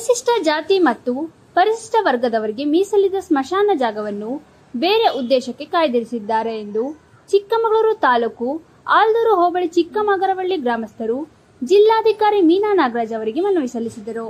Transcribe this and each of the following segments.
ಪರಿಶಿಷ್ಟ ಜಾತಿ ಮತ್ತು ಪರಿಶಿಷ್ಟ ವರ್ಗದವರಿಗೆ ಮೀಸಲಿದ ಸ್ಮಶಾನ ಜಾಗವನ್ನು ಬೇರೆ ಉದ್ದೇಶಕ್ಕೆ ಕಾಯ್ದಿರಿಸಿದ್ದಾರೆ ಎಂದು ಚಿಕ್ಕಮಗಳೂರು ತಾಲೂಕು ಆಲ್ದೂರು ಹೋಬಳಿ ಚಿಕ್ಕಮಗರವಳ್ಳಿ ಗ್ರಾಮಸ್ಥರು ಜಿಲ್ಲಾಧಿಕಾರಿ ಮೀನಾ ನಾಗರಾಜ್ ಅವರಿಗೆ ಮನವಿ ಸಲ್ಲಿಸಿದರು.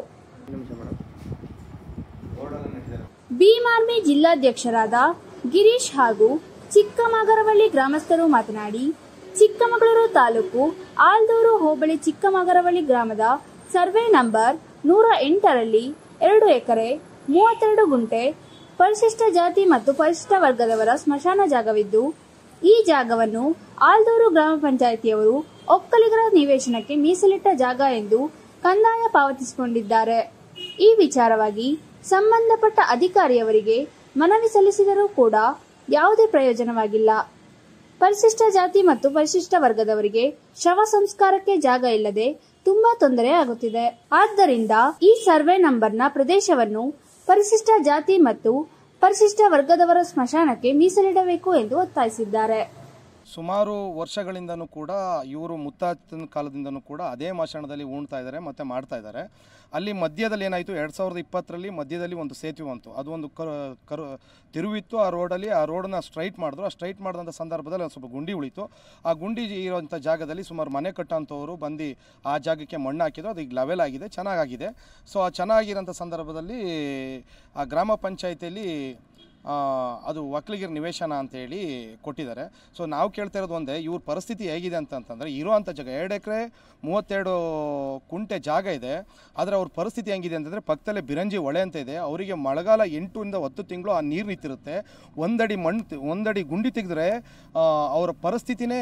ಭೀಮ್ ಆರ್ಮಿ ಜಿಲ್ಲಾಧ್ಯಕ್ಷರಾದ ಗಿರೀಶ್ ಹಾಗೂ ಚಿಕ್ಕಮಗರವಳ್ಳಿ ಗ್ರಾಮಸ್ಥರು ಮಾತನಾಡಿ, ಚಿಕ್ಕಮಗಳೂರು ತಾಲೂಕು ಆಲ್ದೂರು ಹೋಬಳಿ ಚಿಕ್ಕಮಗರವಳ್ಳಿ ಗ್ರಾಮದ ಸರ್ವೆ ನಂಬರ್ 108ರಲ್ಲಿ 2 ಎಕರೆ 32 ಗುಂಟೆ ಪರಿಶಿಷ್ಟ ಜಾತಿ ಮತ್ತು ಪರಿಶಿಷ್ಟ ವರ್ಗದವರ ಸ್ಮಶಾನ ಜಾಗವಿದ್ದು, ಈ ಜಾಗವನ್ನು ಆಲ್ದೂರು ಗ್ರಾಮ ಪಂಚಾಯಿತಿಯವರು ಒಕ್ಕಲಿಗರ ನಿವೇಶನಕ್ಕೆ ಮೀಸಲಿಟ್ಟ ಜಾಗ ಎಂದು ಕಂದಾಯ ಪಾವತಿಸಿಕೊಂಡಿದ್ದಾರೆ. ಈ ವಿಚಾರವಾಗಿ ಸಂಬಂಧಪಟ್ಟ ಅಧಿಕಾರಿಯವರಿಗೆ ಮನವಿ ಸಲ್ಲಿಸಿದರೂ ಕೂಡ ಯಾವುದೇ ಪ್ರಯೋಜನವಾಗಿಲ್ಲ. ಪರಿಶಿಷ್ಟ ಜಾತಿ ಮತ್ತು ಪರಿಶಿಷ್ಟ ವರ್ಗದವರಿಗೆ ಶವ ಸಂಸ್ಕಾರಕ್ಕೆ ಜಾಗ ಇಲ್ಲದೆ ತುಂಬಾ ತೊಂದರೆ ಆಗುತ್ತಿದೆ. ಆದ್ದರಿಂದ ಈ ಸರ್ವೆ ನಂಬರ್ನ ಪ್ರದೇಶವನ್ನು ಪರಿಶಿಷ್ಟ ಜಾತಿ ಮತ್ತು ಪರಿಶಿಷ್ಟ ವರ್ಗದವರ ಸ್ಮಶಾನಕ್ಕೆ ಮೀಸಲಿಡಬೇಕು ಎಂದು ಒತ್ತಾಯಿಸಿದ್ದಾರೆ. ಸುಮಾರು ವರ್ಷಗಳಿಂದನೂ ಕೂಡ ಇವರು ಮುತ್ತಾತನ ಕಾಲದಿಂದನೂ ಕೂಡ ಅದೇ ಮಶಾಣದಲ್ಲಿ ಉಣ್ತಾ ಇದ್ದಾರೆ ಮತ್ತು ಮಾಡ್ತಾ ಇದ್ದಾರೆ. ಅಲ್ಲಿ ಮಧ್ಯದಲ್ಲಿ ಏನಾಯಿತು, 2020ರಲ್ಲಿ ಮಧ್ಯದಲ್ಲಿ ಒಂದು ಸೇತುವೆ ಬಂತು. ಅದು ಒಂದು ತಿರುವಿತ್ತು ಆ ರೋಡಲ್ಲಿ. ಆ ರೋಡನ್ನ ಸ್ಟ್ರೈಟ್ ಮಾಡಿದ್ರು. ಆ ಸ್ಟ್ರೈಟ್ ಮಾಡಿದಂಥ ಸಂದರ್ಭದಲ್ಲಿ ಒಂದು ಸ್ವಲ್ಪ ಗುಂಡಿ ಉಳಿತು. ಆ ಗುಂಡಿ ಇರೋಂಥ ಜಾಗದಲ್ಲಿ ಸುಮಾರು ಮನೆ ಕಟ್ಟೋಂಥವ್ರು ಬಂದು ಆ ಜಾಗಕ್ಕೆ ಮಣ್ಣು ಹಾಕಿದ್ರು. ಅದು ಈಗ ಲೆವೆಲ್ ಆಗಿದೆ, ಚೆನ್ನಾಗಿದೆ. ಸೊ ಆ ಚೆನ್ನಾಗಿರೋಂಥ ಸಂದರ್ಭದಲ್ಲಿ ಆ ಗ್ರಾಮ ಪಂಚಾಯಿತಿಯಲ್ಲಿ ಅದು ಒಕ್ಕಲಿಗರ ನಿವೇಶನ ಅಂತೇಳಿ ಕೊಟ್ಟಿದ್ದಾರೆ. ಸೊ ನಾವು ಕೇಳ್ತಾ ಇರೋದು ಒಂದೇ, ಇವ್ರ ಪರಿಸ್ಥಿತಿ ಹೇಗಿದೆ ಅಂತಂತಂದರೆ, ಇರೋವಂಥ ಜಾಗ 2 ಎಕರೆ 32 ಕುಂಟೆ ಜಾಗ ಇದೆ. ಆದರೆ ಅವ್ರ ಪರಿಸ್ಥಿತಿ ಹೆಂಗಿದೆ ಅಂತಂದರೆ, ಪಕ್ಕದಲ್ಲೇ ಬಿರಂಜಿ ಹೊಳೆ ಅಂತ ಇದೆ. ಅವರಿಗೆ ಮಳೆಗಾಲ 8 ಇಂದ 10 ತಿಂಗಳು ಆ ನೀರು ನಿಂತಿರುತ್ತೆ. ಒಂದಡಿ ಗುಂಡಿ ತೆಗೆದ್ರೆ ಅವರ ಪರಿಸ್ಥಿತಿನೇ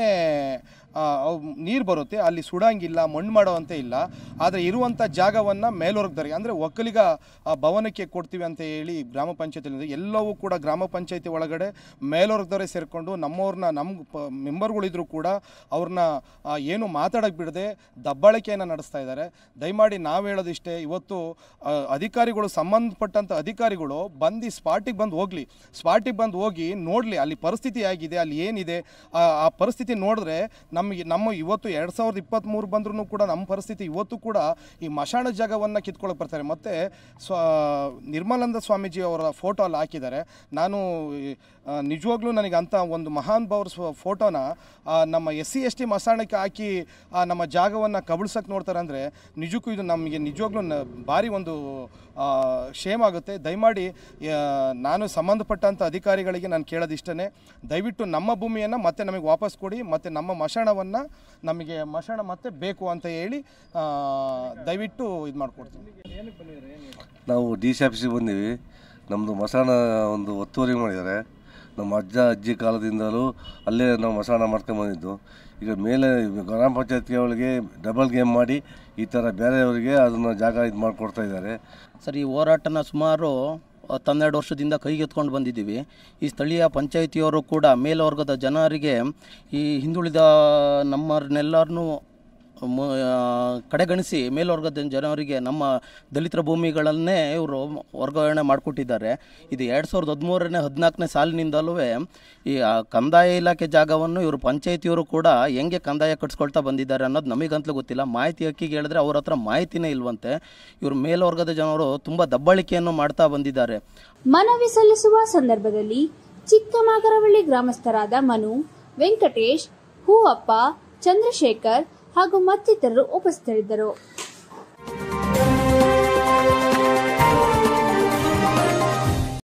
ನೀರು ಬರುತ್ತೆ. ಅಲ್ಲಿ ಸುಡಂಗಿಲ್ಲ, ಮಣ್ಣು ಮಾಡೋವಂತೆ ಇಲ್ಲ. ಆದರೆ ಇರುವಂಥ ಜಾಗವನ್ನು ಮೇಲ್ವರ್ಗದವರಿಗೆ ಅಂದರೆ ಒಕ್ಕಲಿಗ ಭವನಕ್ಕೆ ಕೊಡ್ತೀವಿ ಅಂತ ಹೇಳಿ ಗ್ರಾಮ ಪಂಚಾಯತಿಯಿಂದ ಎಲ್ಲವೂ ಕೂಡ ಗ್ರಾಮ ಪಂಚಾಯತಿ ಒಳಗಡೆ ಮೇಲ್ವರ್ಗದವರೇ ಸೇರಿಕೊಂಡು ನಮ್ಮವ್ರನ್ನ ಮೆಂಬರ್ಗಳಿದ್ರು ಕೂಡ ಅವ್ರನ್ನ ಏನು ಮಾತಾಡೋಕ್ಕೆ ಬಿಡದೆ ದಬ್ಬಾಳಿಕೆಯನ್ನು ನಡೆಸ್ತಾ ಇದ್ದಾರೆ. ದಯಮಾಡಿ ನಾವು ಹೇಳೋದಿಷ್ಟೇ, ಇವತ್ತು ಅಧಿಕಾರಿಗಳು, ಸಂಬಂಧಪಟ್ಟಂಥ ಅಧಿಕಾರಿಗಳು ಬಂದು ಸ್ಪಾಟಿಗೆ ಬಂದು ಹೋಗಿ ನೋಡಲಿ ಅಲ್ಲಿ ಪರಿಸ್ಥಿತಿ ಹೇಗಿದೆ, ಅಲ್ಲಿ ಏನಿದೆ. ಆ ಪರಿಸ್ಥಿತಿ ನೋಡಿದ್ರೆ ನಮ್ಮ ಇವತ್ತು 2023 ಬಂದ್ರೂ ಕೂಡ ನಮ್ಮ ಪರಿಸ್ಥಿತಿ ಇವತ್ತು ಕೂಡ ಈ ಮಶಾಣ ಜಾಗವನ್ನು ಕಿತ್ಕೊಳ್ಳೋಕೆ ಬರ್ತಾರೆ. ಮತ್ತು ನಿರ್ಮಲಾನಂದ ಸ್ವಾಮೀಜಿ ಅವರ ಫೋಟೋ ಅಲ್ಲಿ ಹಾಕಿದ್ದಾರೆ. ನಾನು ನಿಜವಾಗ್ಲೂ ನನಗೆ ಅಂಥ ಒಂದು ಮಹಾನ್ ಭಾವರ ಫೋಟೋನ ನಮ್ಮ SC/ST ಮಸಾಣಕ್ಕೆ ಹಾಕಿ ನಮ್ಮ ಜಾಗವನ್ನು ಕಬಳಿಸೋಕೆ ನೋಡ್ತಾರೆ ಅಂದರೆ ನಿಜಕ್ಕೂ ಇದು ನಮಗೆ ನಿಜವಾಗ್ಲೂ ಭಾರಿ ಒಂದು ಶೇಮ್ ಆಗುತ್ತೆ. ದಯಮಾಡಿ ನಾನು ಸಂಬಂಧಪಟ್ಟಂಥ ಅಧಿಕಾರಿಗಳಿಗೆ ನಾನು ಕೇಳೋದಿಷ್ಟೇ, ದಯವಿಟ್ಟು ನಮ್ಮ ಭೂಮಿಯನ್ನು ಮತ್ತೆ ನಮಗೆ ವಾಪಸ್ ಕೊಡಿ, ಮತ್ತು ನಮ್ಮ ಮಶಾಣವನ್ನು ನಮಗೆ ಮಶಾಣ ಮತ್ತೆ ಬೇಕು ಅಂತ ಹೇಳಿ ದಯವಿಟ್ಟು ಇದು ಮಾಡಿಕೊಡ್ತೀವಿ. ನಾವು DC ಆಫೀಸಿಗೆ ಬಂದೀವಿ. ನಮ್ಮದು ಮಸಾಣ ಒಂದು ಒತ್ತುವರಿ ಮಾಡಿದ್ದಾರೆ. ನಮ್ಮ ಅಜ್ಜ ಅಜ್ಜಿ ಕಾಲದಿಂದಲೂ ಅಲ್ಲೇ ನಾವು ಮಸಾಣ ಮಾಡ್ಕೊಂಬಂದಿದ್ದು. ಈಗ ಮೇಲೆ ಗ್ರಾಮ ಪಂಚಾಯತಿ ಅವಳಿಗೆ ಡಬಲ್ ಗೇಮ್ ಮಾಡಿ ಈ ಥರ ಬೇರೆಯವರಿಗೆ ಅದನ್ನು ಜಾಗ ಇದು ಮಾಡಿಕೊಡ್ತಾ ಇದ್ದಾರೆ. ಸರ್, ಈ ಹೋರಾಟನ ಸುಮಾರು 12 ವರ್ಷದಿಂದ ಕೈಗೆತ್ಕೊಂಡು ಬಂದಿದ್ದೀವಿ. ಈ ಸ್ಥಳೀಯ ಪಂಚಾಯಿತಿಯವರು ಕೂಡ ಮೇಲ್ವರ್ಗದ ಜನರಿಗೆ ಈ ಹಿಂದುಳಿದ ನಮ್ಮನ್ನೆಲ್ಲರನ್ನೂ ಕಡೆಗಣಿಸಿ ಮೇಲ್ವರ್ಗದ ಜನರಿಗೆ ನಮ್ಮ ದಲಿತರ ಭೂಮಿಗಳನ್ನೇ ಇವರು ವರ್ಗಾವಣೆ ಮಾಡಿಕೊಟ್ಟಿದ್ದಾರೆ. ಇದು 2013-14ನೇ ಸಾಲಿನಿಂದಲೂ ಈ ಕಂದಾಯ ಇಲಾಖೆ ಜಾಗವನ್ನು ಇವರು ಪಂಚಾಯಿತಿಯವರು ಕೂಡ ಹೆಂಗೆ ಕಂದಾಯ ಕಟ್ಸ್ಕೊಳ್ತಾ ಬಂದಿದ್ದಾರೆ ಅನ್ನೋದು ನಮಗಂತಲೂ ಗೊತ್ತಿಲ್ಲ. ಮಾಹಿತಿ ಹಕ್ಕಿಗೆ ಹೇಳಿದ್ರೆ ಅವ್ರ ಹತ್ರ ಮಾಹಿತಿನೇ ಇಲ್ವಂತೆ. ಇವರು ಮೇಲ್ವರ್ಗದ ಜನರು ತುಂಬ ದಬ್ಬಾಳಿಕೆಯನ್ನು ಮಾಡ್ತಾ ಬಂದಿದ್ದಾರೆ. ಮನವಿ ಸಲ್ಲಿಸುವ ಸಂದರ್ಭದಲ್ಲಿ ಚಿಕ್ಕಮಗರವಳ್ಳಿ ಗ್ರಾಮಸ್ಥರಾದ ಮನು, ವೆಂಕಟೇಶ್, ಹೂವಪ್ಪ, ಚಂದ್ರಶೇಖರ್ ಹಾಗೂ ಮತ್ತಿತರರು ಉಪಸ್ಥಿತರಿದ್ದರು.